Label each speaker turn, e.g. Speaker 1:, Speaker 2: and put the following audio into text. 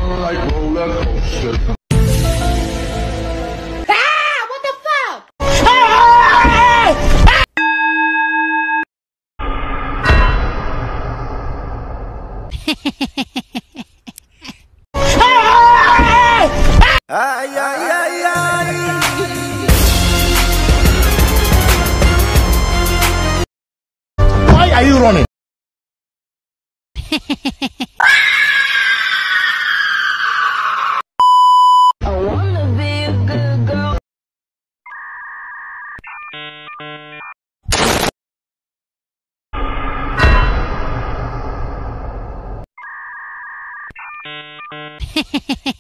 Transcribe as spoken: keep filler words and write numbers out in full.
Speaker 1: like roller coaster.
Speaker 2: Ah! What the fuck?
Speaker 3: Ay, ay, ay, ay.
Speaker 4: Why are you running?
Speaker 2: I wanna be a good girl.
Speaker 5: Hehehehe